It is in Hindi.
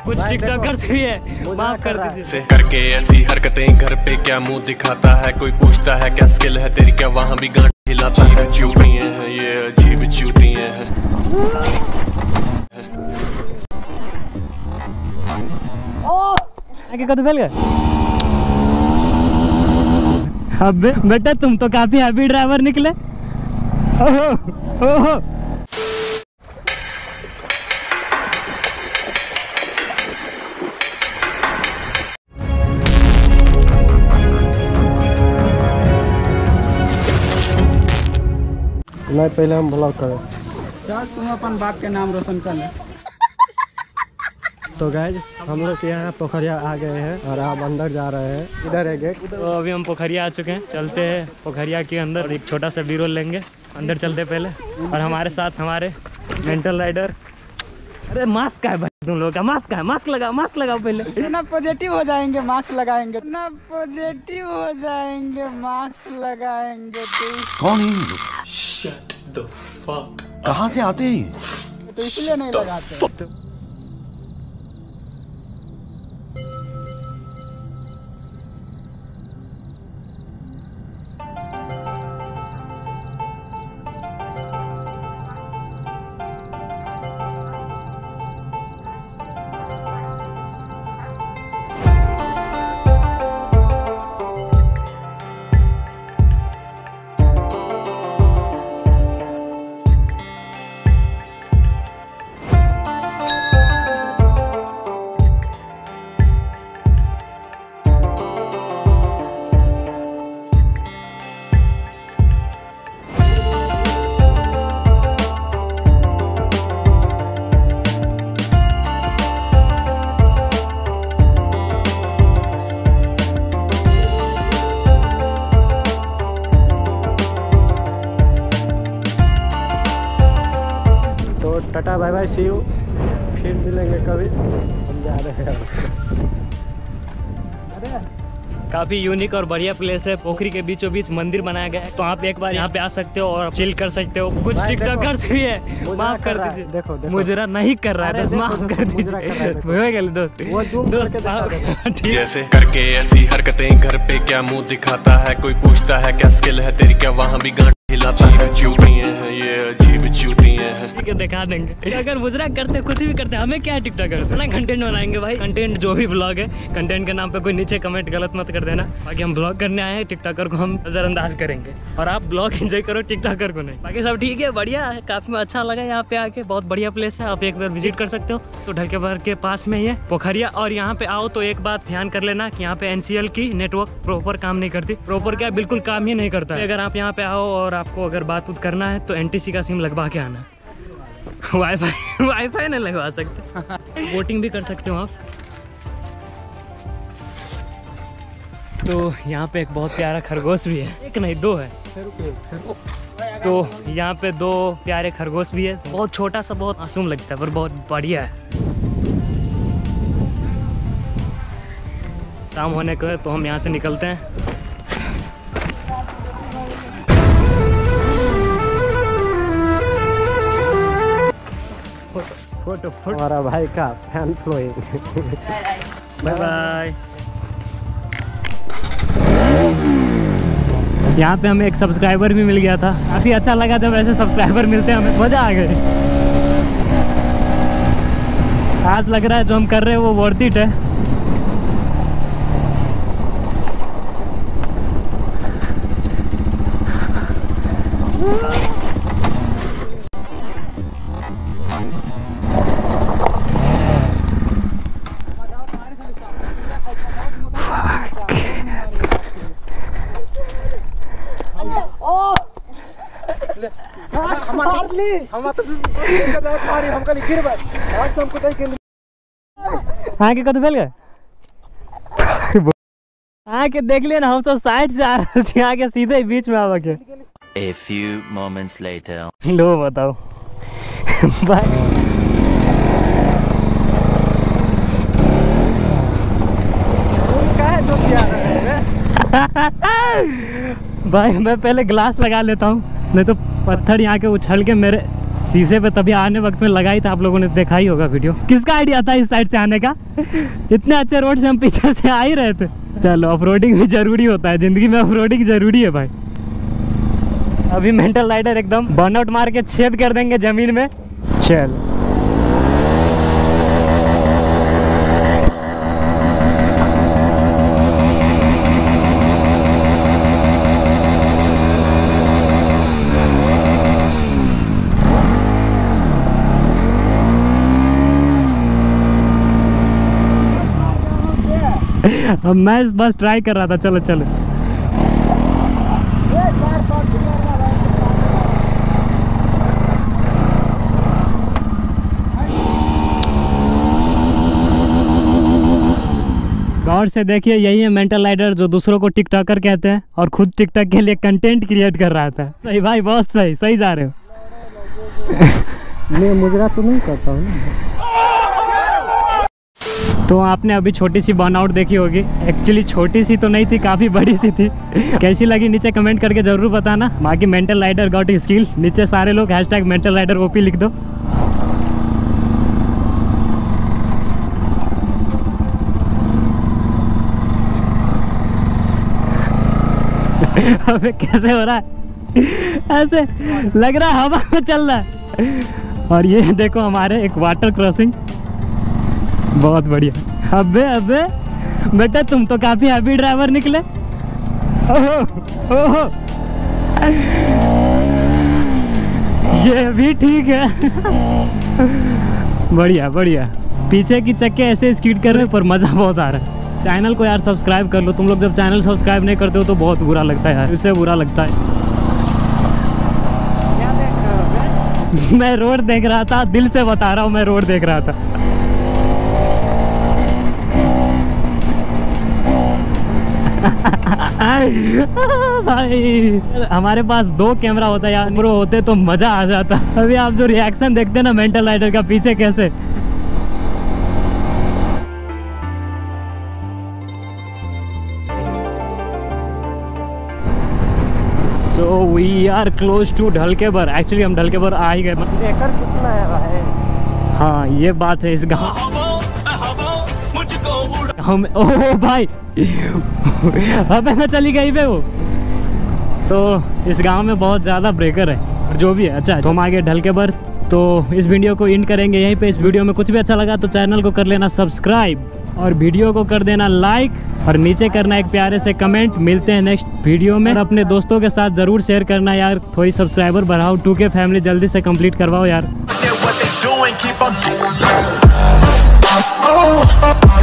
कुछ टिकटॉकर्स भी है, माफ कर दीजिए। करके ऐसी हरकतें घर पे क्या मुंह दिखाता है, कोई पूछता है क्या स्किल है तेरी, क्या वहाँ भी गांठ हिलाता है। चूतियां हैं ये अजीब चूतियां हैं। आगे कदम फैल गए। अब बेटा तुम तो काफी हैवी ड्राइवर निकले। ओहो ओहो। नहीं पहले हम ब्लॉग करें। चल तुम अपन बाप के नाम रोशन कर ले। तो गाइज हम लोग यहाँ पोखरिया आ गए हैं और आप अंदर जा रहे हैं। इधर है गेट। तो अभी हम पोखरिया आ चुके हैं, चलते हैं पोखरिया के अंदर, एक छोटा सा बी रोल लेंगे। अंदर चलते पहले। और हमारे साथ हमारे मेंटल राइडर। अरे मास्क है भाई तुम लोगों का, मास्क है, मास्क लगाओ पहले। ना पॉजिटिव हो जाएंगे मास्क लगाएंगे, ना पॉजिटिव हो जाएंगे मास्क लगाएंगे। कौन है? Shut the fuck. कहाँ से आते हैं? तो इसलिए नहीं लगाते। Tata bye bye see you, फिर मिलेंगे कभी। हम जा रहे हैं। काफी यूनिक और बढ़िया प्लेस है। पोखरी के बीचों बीच मंदिर बनाया गया है, तो आप एक बार यहाँ पे आ सकते हो और चिल कर सकते हो। कुछ टिकटॉकर्स भी है, माफ कर दीजिए। देखो मुजरा नहीं कर रहा है, बस माफ कर दीजिए दोस्त। जैसे करके ऐसी हरकतें घर पे क्या मुंह दिखाता है, कोई पूछता है क्या स्किल है तेरी, क्या वहाँ भी गांठ हिलाता है। चूतियां हैं ये अजीब चूतियां हैं। ठीक है दिखा देंगे। अगर मुजरा करते कुछ भी करते हमें क्या टिकटॉकर से ना कंटेंट बनाएंगे भाई। कंटेंट जो भी ब्लॉग है, कंटेंट के नाम पे कोई नीचे कमेंट गलत मत कर देना। बाकी हम ब्लॉग करने आए हैं, टिकटॉकर को हम नजरअंदाज करेंगे और आप ब्लॉग एंजॉय करो, टिकटॉकर को नहीं। बाकी सब ठीक है, बढ़िया है, काफी अच्छा लगा यहाँ पे आके। बहुत बढ़िया प्लेस है, आप एक बार विजिट कर सकते हो। तो ढलकेबर के पास में ही है पोखरिया। और यहाँ पे आओ तो एक बात ध्यान कर लेना कि यहाँ पे NCL की नेटवर्क प्रॉपर काम नहीं करती। प्रॉपर क्या, बिल्कुल काम ही नहीं करता है। अगर आप यहाँ पे आओ और आपको अगर बात करना है तो NTC का सिम लगवा के आना। वाईफाई नहीं लगवा सकते। वोटिंग भी कर सकते हो आप। तो यहाँ पे एक बहुत प्यारा खरगोश भी है, एक नहीं दो है। तो यहाँ पे दो प्यारे खरगोश भी है। बहुत छोटा सा, बहुत मासूम लगता है पर बहुत बढ़िया है। शाम होने को है तो हम यहाँ से निकलते हैं। फोटो हमारा भाई का फैन फ्लोइंग। Bye bye. यहाँ पे हमें एक सब्सक्राइबर भी मिल गया था, काफी अच्छा लगा जब ऐसे सब्सक्राइबर मिलते हैं, हमें मजा आ गए। आज लग रहा है जो हम कर रहे हैं वो वर्थ इट है। आके कद फैल गए। आके देख लिया ना, हम सब साइड से आ रहे थे, आके सीधे बीच में आवा के। A few moments later. लो बताओ। बाय। भाई मैं पहले ग्लास लगा लेता हूँ, नहीं तो पत्थर यहाँ के उछल के मेरे शीशे पे तभी आने वक्त में लगाई था, आप लोगों ने देखा ही होगा वीडियो। किसका आइडिया था इस साइड से आने का? इतने अच्छे रोड से हम पीछे से आ ही रहे थे। चलो ऑफरोडिंग भी जरूरी होता है, जिंदगी में ऑफरोडिंग जरूरी है भाई। अभी मेंटल राइडर एकदम बर्नआउट मार के छेद कर देंगे जमीन में। चल मैं बस ट्राई कर रहा था। चलो चलो गौर से देखिए, यही है मेंटल राइडर जो दूसरों को टिकटॉकर कहते हैं और खुद टिकटॉक के लिए कंटेंट क्रिएट कर रहा था। सही भाई, बहुत सही, सही जा रहे हो। मैं मुजरा तो नहीं करता हूँ। तो आपने अभी छोटी सी बर्नआउट देखी होगी। एक्चुअली छोटी सी तो नहीं थी, काफ़ी बड़ी सी थी। कैसी लगी नीचे कमेंट करके ज़रूर बताना। बाकी मेंटल राइडर गॉट स्किल, नीचे सारे लोग हैशटैग मेंटल राइडर ओपी लिख दो। अबे कैसे हो रहा है? ऐसे लग रहा है हवा में चल रहा है। और ये देखो हमारे एक वाटर क्रॉसिंग, बहुत बढ़िया। अबे अबे बेटा, तुम तो काफी हैवी ड्राइवर निकले। ओहो ओहो, ये भी ठीक है। बढ़िया बढ़िया। पीछे की चक्के ऐसे स्कीड कर रहे हैं पर मजा बहुत आ रहा है। चैनल को यार सब्सक्राइब कर लो। तुम लोग जब चैनल सब्सक्राइब नहीं करते हो तो बहुत बुरा लगता है यार, इससे बुरा लगता है। क्या देख रहे हो? मैं रोड देख रहा था, दिल से बता रहा हूँ, मैं रोड देख रहा था। भाई हमारे पास 2 कैमरा होता है यार, प्रो होते तो मजा आ जाता। अभी आप जो रिएक्शन देखते हैं ना मेंटल राइडर का पीछे कैसे। So we are close to Dhalkebar. Actually हम ढलकेबर आ ही गए। एकड़ कितना है भाई? हाँ ये बात है। इस गाँव हम, ओह भाई अबे मैं चली गई बे वो। तो इस गांव में बहुत ज़्यादा ब्रेकर है और जो भी है। अच्छा तो हम आगे ढलकेबर। तो इस वीडियो को एंड करेंगे यहीं पे। इस वीडियो में कुछ भी अच्छा लगा तो चैनल को कर लेना सब्सक्राइब और वीडियो को कर देना लाइक और नीचे करना एक प्यारे से कमेंट। मिलते हैं नेक्स्ट वीडियो में। और अपने दोस्तों के साथ ज़रूर शेयर करना यार, थोड़ी सब्सक्राइबर बढ़ाओ। 2K फैमिली जल्दी से कंप्लीट करवाओ यार।